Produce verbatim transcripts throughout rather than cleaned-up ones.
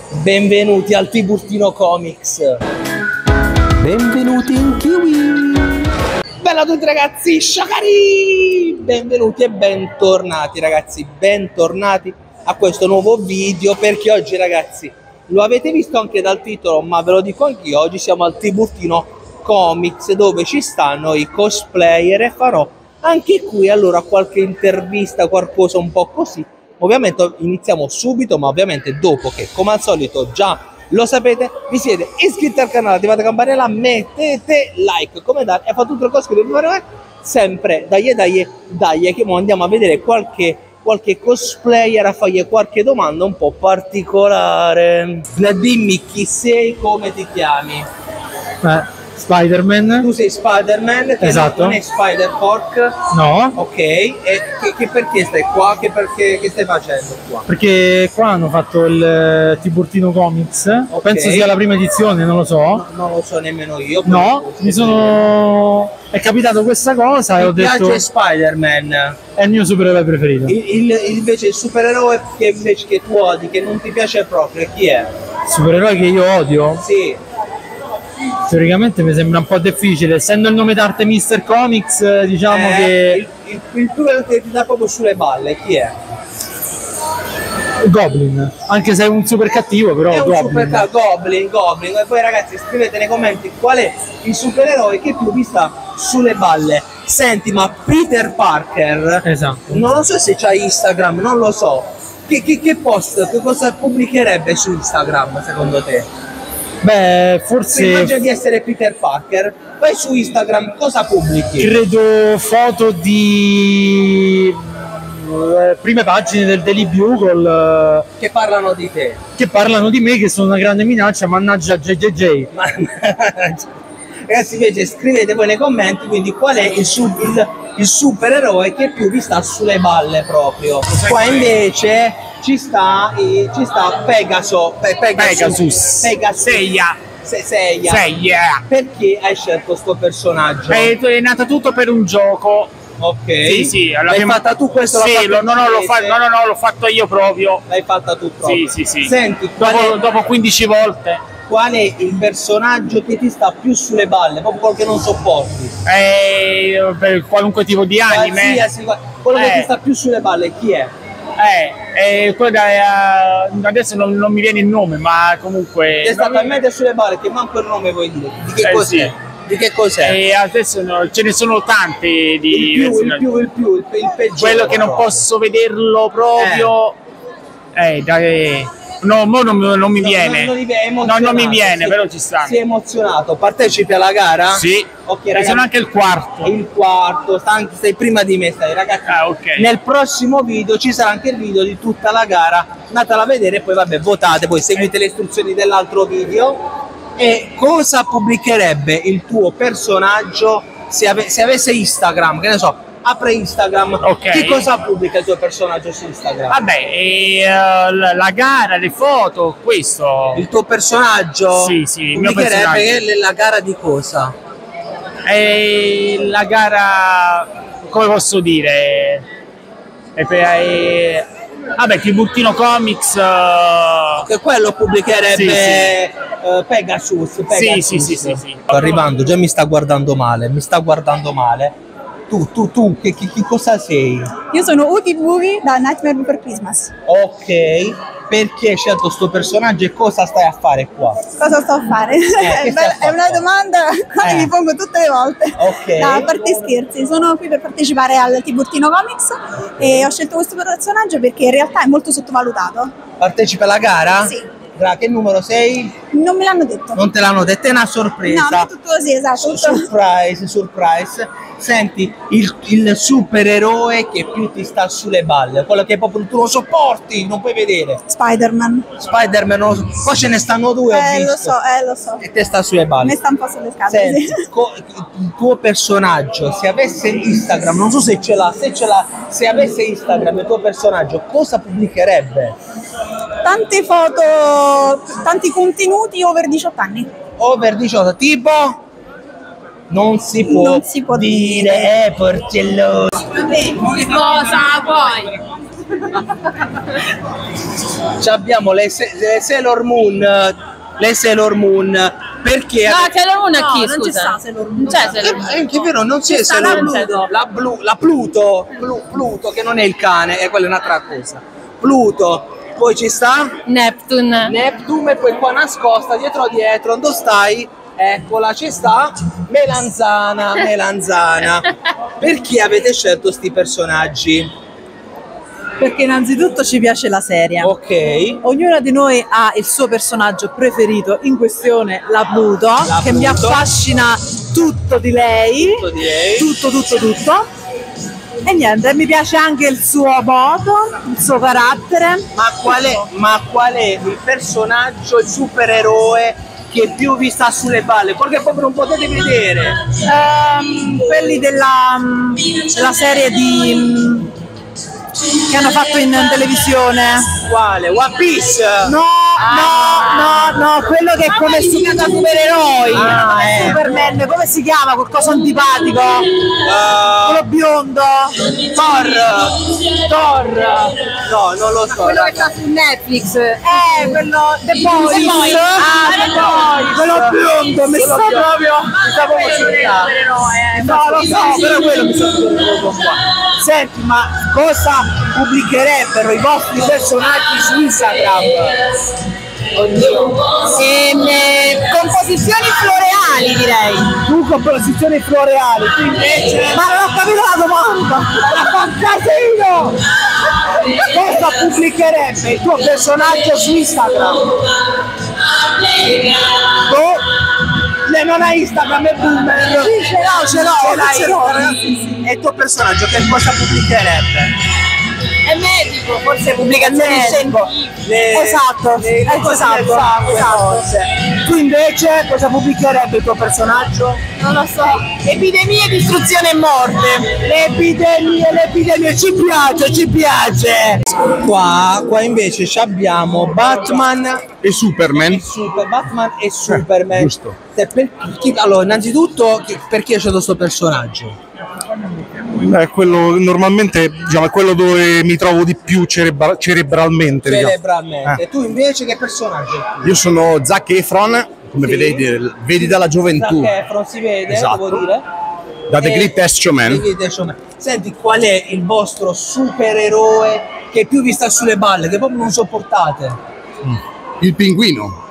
Benvenuti al Tiburtino Comics. Benvenuti in Kiwi. Bella a tutti ragazzi, sciacari! Benvenuti e bentornati ragazzi, bentornati a questo nuovo video, perché oggi ragazzi, lo avete visto anche dal titolo, ma ve lo dico anch'io, oggi siamo al Tiburtino Comics dove ci stanno i cosplayer e farò anche qui allora qualche intervista, qualcosa un po' così. Ovviamente iniziamo subito, ma ovviamente dopo che, come al solito, già lo sapete, vi siete iscritti al canale, attivate la campanella, mettete like, commentate e fate tutte le cose che dovete fare sempre. Dai, dai, dai, che mo andiamo a vedere qualche, qualche cosplayer, a fargli qualche domanda un po' particolare. Dimmi chi sei, come ti chiami? Eh. Spider-Man. Tu sei Spider-Man, che esatto. Non è Spider-Pork. No. Ok, e che, che perché stai qua? Che, perché, che stai facendo qua? Perché qua hanno fatto il Tiburtino Comics, okay. Penso sia la prima edizione, non lo so. No, non lo so nemmeno io. No, mi sono... è capitato questa cosa mi e ho detto... Mi piace Spider-Man. È il mio supereroe preferito. Il, il, invece il supereroe che invece che tu odi, che non ti piace proprio, chi è? Supereroe che io odio? Sì. Teoricamente mi sembra un po' difficile, essendo il nome d'arte mister Comics, diciamo eh, che... Il, il, il tuo che ti dà proprio sulle balle, chi è? Goblin, anche se è un super cattivo, però è un Goblin. super ca- Goblin, Goblin. E poi ragazzi scrivete nei commenti qual è il supereroe che più vi sta sulle balle. Senti, ma Peter Parker, esatto. Non lo so se c'ha Instagram, non lo so. Che, che, che post, che cosa pubblicherebbe su Instagram secondo te? Beh, forse... Immagina di essere Peter Parker, vai su Instagram, cosa pubblichi? Credo foto di eh, prime pagine del Daily Bugle eh, che parlano di te. Che parlano di me, che sono una grande minaccia, mannaggia J J J. Ragazzi, invece scrivete voi nei commenti quindi qual è il, su, il, il supereroe che più vi sta sulle balle proprio. Qua invece ci sta, eh, ci sta Pegaso, Pe, Pegasus, Pegasus, Pegasus. Seiya. Se, Seiya. Seiya. Perché hai scelto sto personaggio? È, è nato tutto per un gioco. Ok. Sì, sì. L'hai prima... fatta tu questo? Sì, lo, no, no, l'ho fa... no, no, no, l'ho fatto io proprio. L'hai fatta tu proprio? Sì, sì, sì. Senti, dopo, è... dopo quindici volte. Qual è il personaggio che ti sta più sulle balle, proprio quello che non sopporti? Eh, per qualunque tipo di anime. Qualsiasi, quello eh. che ti sta più sulle balle, chi è? Eh, eh quella, eh, adesso non, non mi viene il nome, ma comunque... Ti sta mi... talmente sulle balle che manco il nome vuoi dire. Di che eh, cos'è? Sì. Di che cos'è? E adesso no, ce ne sono tanti di... Il più, il più, il più, il, il peggiore. Quello che non proprio. Posso vederlo proprio... Eh, eh dai... No, mo non, non mi no, viene. Non, non, no, non mi viene, sì, però ci sta. Sei emozionato? Partecipi alla gara? Sì. Ok, ragazzi. Sono anche il quarto. Il quarto, stai, stai prima di me, stai ragazzi. Ah, ok. Nel prossimo video ci sarà anche il video di tutta la gara. Andatela a vedere e poi vabbè, votate, poi seguite le istruzioni dell'altro video. E cosa pubblicherebbe il tuo personaggio se, ave se avesse Instagram? Che ne so. Apre Instagram, okay. Che cosa pubblica il tuo personaggio su Instagram? Vabbè, e, uh, la, la gara, le foto, questo. Il tuo personaggio? Sì, sì, pubblicherebbe la gara di cosa? E la gara, come posso dire? E per, e, vabbè, Tiburtino Comics. Uh, che quello pubblicherebbe sì, sì. Uh, Pegasus, Pegasus. Sì, sì, sì, sì, sì. Sto arrivando, già mi sta guardando male, mi sta guardando male. Tu, tu, tu, che, che, che cosa sei? Io sono Oogie Boogie da Nightmare Before Christmas. Ok, perché hai scelto sto personaggio e cosa stai a fare qua? Cosa sto a fare? Eh, è, bella, è una domanda che eh. mi pongo tutte le volte. Ok. No, a parte scherzi, sono qui per partecipare al Tiburtino Comics e ho scelto questo personaggio perché in realtà è molto sottovalutato. Partecipa alla gara? Sì. Che numero sei? Non me l'hanno detto. Non te l'hanno detto, è una sorpresa. No, è tutto così, esatto. Surprise, surprise. Senti, il, il supereroe che più ti sta sulle balle, quello che proprio tu lo sopporti, non puoi vedere. Spider-Man. Spider-Man, non lo so. Poi ce ne stanno due, Eh, ho lo visto. so, eh, lo so. E te sta sulle balle. Mi sta un po' sulle scatole. Senti, sì. il tuo personaggio, se avesse Instagram, non so se ce l'ha, se ce l'ha, se avesse Instagram il tuo personaggio, cosa pubblicherebbe? Tante foto, tanti contenuti over diciotto anni. Over diciotto, tipo? Non si può, non si può dire, dire. eh, porcelloso. Vabbè, che cosa vuoi? Ci abbiamo le, se- le Sailor Moon, le Sailor Moon, perché... No, Sailor Moon a chi, No, non c'è scusa? sta Sailor Moon. Non c'è Sailor Moon. Eh, è che è vero, non c'è sta Sailor la Moon. Pluto. La, Blu- la Pluto, Plu- Pluto, che non è il cane, è quella è un'altra cosa. Pluto, poi ci sta Neptune. Neptune, e poi qua nascosta, dietro dietro, dove stai? Eccola, ci sta Melanzana, Melanzana. Perché avete scelto sti personaggi? Perché innanzitutto ci piace la serie. Ok. Ognuna di noi ha il suo personaggio preferito, in questione la Pluto, La che mi Pluto. affascina tutto di lei. Tutto di lei. Tutto, tutto, tutto. E niente, mi piace anche il suo modo, il suo carattere. Ma qual è, ma qual è il personaggio, il supereroe che più vi sta sulle balle? Perché proprio non potete vedere. Ehm, quelli della, mm, della serie di, mm, che hanno fatto in televisione. Quale? One Piece? No, no, no, no, quello che è come su- da supereroi. Ah, eh. Superman, come si chiama? Qualcosa antipatico? Uh, Quello biondo. Thor. Thor. No, non lo so. Quello che raga. sta su Netflix. Eh, quello The Boys. The Boys. Ah, The Boys. Quello biondo, mi sta proprio. Mi sta proprio sul caso. No, lo so, però quello mi sta proprio qua. Senti, ma cosa pubblicherebbero i vostri personaggi su Instagram? Ehm, eh, composizioni floreali, direi. Tu composizioni floreali, tu invece... Ma non ho capito la domanda! Ma fa casino! Cosa pubblicherebbe il tuo personaggio su Instagram? Tu? Lei non ha Instagram, è boomer! Sì, ce l'ho, ce l'ho, ce l'ho, ragazzi! E il tuo personaggio che cosa pubblicherebbe? È medico, forse pubblicazioni Medico. scientifiche. Esatto, le- le cose esatto, del sangue, esatto. forse. Tu invece cosa pubblicherebbe il tuo personaggio? Non lo so. Epidemie, distruzione e morte. Le epidemie, le epidemie, ci piace, ci piace! Qua, qua invece ci abbiamo Batman E Superman. e Super, Batman e Superman. giusto. Se per- chi- allora, innanzitutto, chi- perché hai scelto questo personaggio? È quello normalmente, diciamo, è quello dove mi trovo di più cerebra- cerebralmente. diciamo. Cerebralmente. Tu invece che personaggio? Io sono Zac Efron, come Sì. vedete, vedi dalla gioventù, Zac Efron si vede, Esatto. devo dire. da The E- Great Test Showman. The Great Test Showman. Senti, qual è il vostro supereroe che più vi sta sulle balle, che proprio non sopportate? Il pinguino.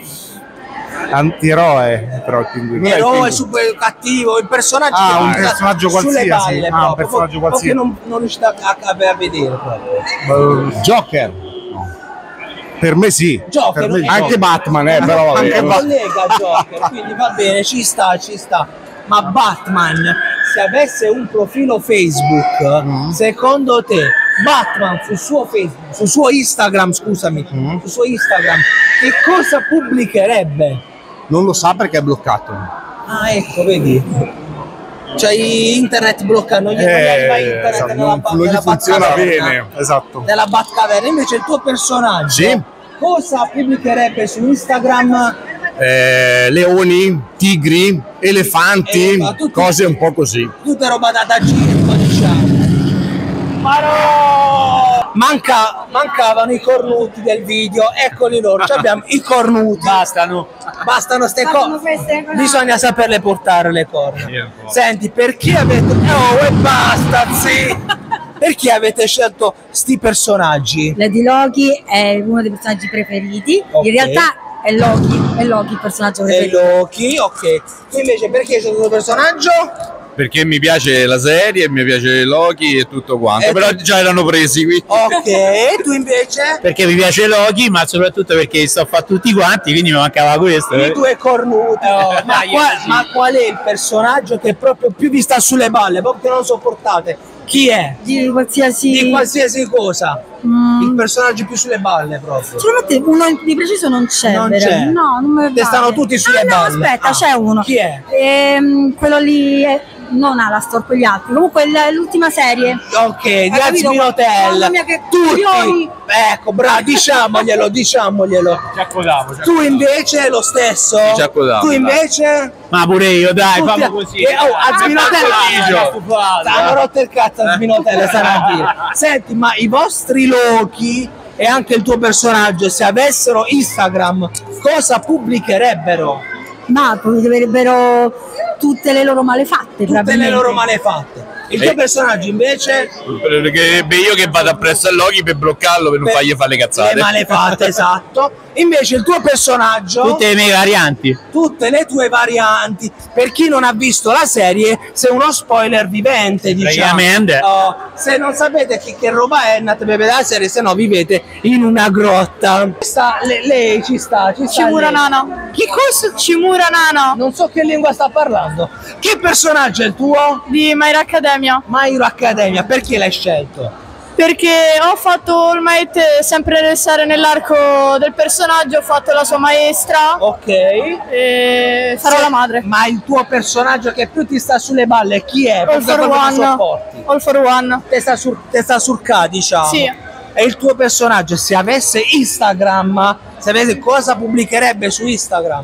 Antieroe, però il pinguino. Non è il Eroe, pinguino. super cattivo, il personaggio Ah, che un vi sta personaggio sulle qualsiasi. balle Ah, un proprio, personaggio proprio qualsiasi. che non, non riuscite a, a, a vedere proprio. Eh, Joker. Per me sì. Joker, Per me non- Anche Batman, eh, però vabbè. Anche Eh, un collega Joker, quindi va bene, ci sta, ci sta. Ma Batman, se avesse un profilo Facebook, Mm. secondo te Batman sul suo Facebook, sul suo Instagram, scusami, Mm. sul suo Instagram, che cosa pubblicherebbe? Non lo sa perché è bloccato. Ah, ecco, vedi. Cioè internet blocca, non gli non gli arriva internet esatto, nella, non, ba- non gli nella funziona Batcaverna. bene. Esatto. Nella Batcaverna, invece il tuo personaggio Sì. cosa pubblicherebbe su Instagram? Eh, leoni, tigri, elefanti, Eh, ma tutti- cose un po' così. Tutta roba da, da circo, diciamo. Ma no! Manca, mancavano i cornuti del video, eccoli loro, cioè abbiamo i cornuti. Bastano. Bastano ste Fanno cose. queste cose. Bisogna saperle portare le corna. Senti, perché avete. Oh, e basta, sì! Perché avete scelto sti personaggi? Lady Loki è uno dei personaggi preferiti. Ok. In realtà è Loki, è Loki il personaggio E preferito. Loki, ok. Tu invece perché hai scelto questo personaggio? Perché mi piace la serie, mi piace Loki e tutto quanto, Eh, però tu- già erano presi qui. Ok, e tu invece? Perché mi piace Loki, ma soprattutto perché sto a fare tutti quanti, quindi mi mancava questo. I eh. due cornuti. Oh, ma, dai, qua- sì. ma qual è il personaggio che proprio più vi sta sulle balle, proprio che non sopportate? Chi è? Di qualsiasi. Di qualsiasi cosa. Mm. Il personaggio più sulle balle proprio. Sicuramente uno di preciso non c'è, Non vero? c'è. No, non me Te stanno vale. tutti sulle ah, no, balle. aspetta, Ah, c'è uno. chi è? Ehm, quello lì è non ha la storco gli altri. Comunque l- l'ultima serie. Ok, di Hai capito? Azmin Hotel. Mamma mia, che Tutti. coglioni. Ecco, bravo, diciamoglielo, diciamoglielo. Ci accodiamo. Tu invece lo stesso? Ci accodiamo, Tu dai. invece? Ma pure io, dai, Tutti- fammi così. Eh, oh, Azmin Hotel. Stufato. Hanno rotto il cazzo Azmin Hotel, stanno a dire. Senti, ma i vostri Loki e anche il tuo personaggio, se avessero Instagram, cosa pubblicherebbero? Ma pubblicherebbero tutte le loro malefatte. Tutte le loro malefatte. Il tuo Eh. personaggio invece? Perché beh, io che vado appresso a Loki per bloccarlo, per non Per- fargli fare le cazzate. Le malefatte, esatto. Invece il tuo personaggio, Tutte le mie varianti. tutte le tue varianti. Per chi non ha visto la serie, sei uno spoiler vivente, diciamo. Praticamente. Oh, se non sapete che, che roba è, andate a vedere la serie, se no vivete in una grotta. Sta, le- lei ci sta, ci sta. Cimura lei. Nano. Chi cosa Cimura Nano? Non so che lingua sta parlando. Che personaggio è il tuo? Di My Hero Academia. My Hero Academia, perché l'hai scelto? Perché ho fatto All Might eh, sempre restare nell'arco del personaggio, ho fatto la sua maestra Ok. e farò Sì, la madre. Ma il tuo personaggio che più ti sta sulle balle chi è? All Perché for proprio lo One. sopporti. All for One. Te sta sur, te sta surca, diciamo. Sì. E il tuo personaggio, se avesse Instagram, sapete cosa pubblicherebbe su Instagram?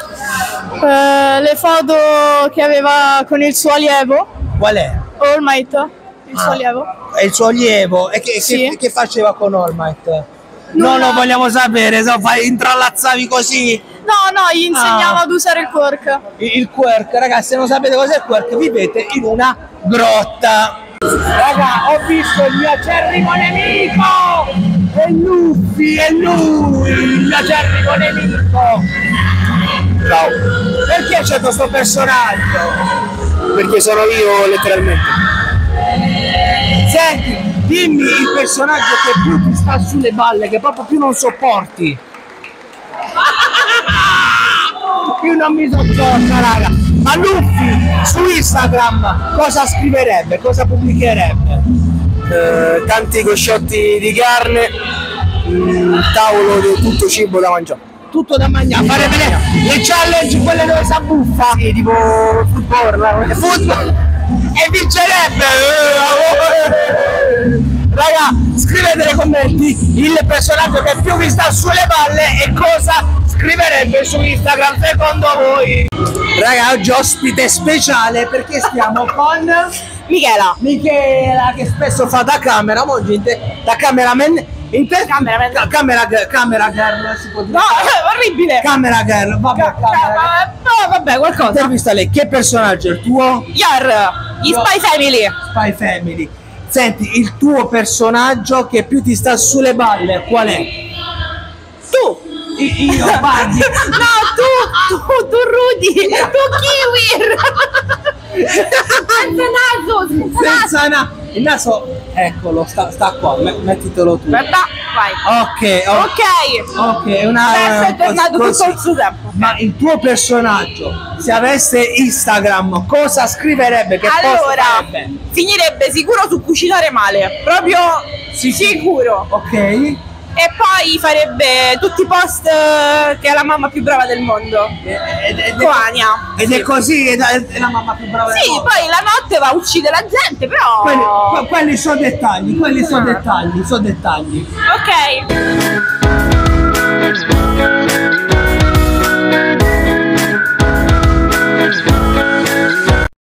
Eh, le foto che aveva con il suo allievo, Qual è? All Might, il suo Ah. allievo. È il suo allievo. E che, Sì. che, che faceva con All Might? Non Nulla. lo vogliamo sapere, so, fai, intrallazzavi così. No, no, gli insegnava Ah. ad usare il quirk. Il, il quirk, ragazzi, se non sapete cos'è il quirk, vivete in una grotta. Raga, ho visto il mio acerrimo nemico! È Luffy, è lui, il mio acerrimo nemico! Ciao, Perché c'è questo personaggio? perché sono io letteralmente. Senti, dimmi il personaggio che più ti sta sulle balle, che proprio più non sopporti. Più non mi sopporta, raga. Ma Luffy su Instagram cosa scriverebbe? Cosa pubblicherebbe? Eh, tanti cosciotti di carne, un tavolo di tutto cibo da mangiare. Tutto da mangiare, fare vedere le challenge, quelle dove si abbuffa. Sì, tipo football, Football e vincerebbe. Raga, scrivete nei commenti il personaggio che più vi sta sulle balle e cosa scriverebbe su Instagram secondo voi. Raga, oggi ospite speciale perché stiamo con Michela. Michela che spesso fa da camera, mo gente- da cameraman, inter- Cameraman. ca- camera, girl- camera girl si può dire. No, è orribile. Camera girl, vabbè, camera girl. No, vabbè, qualcosa. Intervista lei, che personaggio è il tuo? Yar, gli No. Spy Family. Spy Family. Senti, il tuo personaggio che più ti sta sulle balle, qual è? Tu. I- io, Baggy. No, tu, tu, tu Rudy, tu Kiwir. Senza naso, senza naso. Senza na- il naso, eccolo, sta, sta qua, me- mettitelo tu. Aspetta, vai. Ok, oh, Ok. ok, è una... Adesso è tornato così. tutto il suo tempo. Ma il tuo personaggio, se avesse Instagram, cosa scriverebbe? Che post Allora, farebbe? finirebbe sicuro su cucinare male, proprio sicuro. Ok. E poi farebbe tutti i post eh, che è la mamma più brava del mondo. Ed, ed, Coania. ed è così, è, è la mamma più brava del Sì, mondo. poi la notte va a uccidere la gente, però. Quelli, que- quelli sono dettagli, quelli sono dettagli, sono dettagli. Ok.